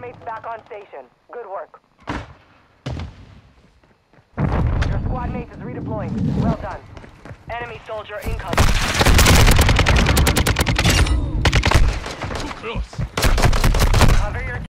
mates back on station. Good work. Your squad mate is redeploying. Well done. Enemy soldier incoming. Too close. Cover your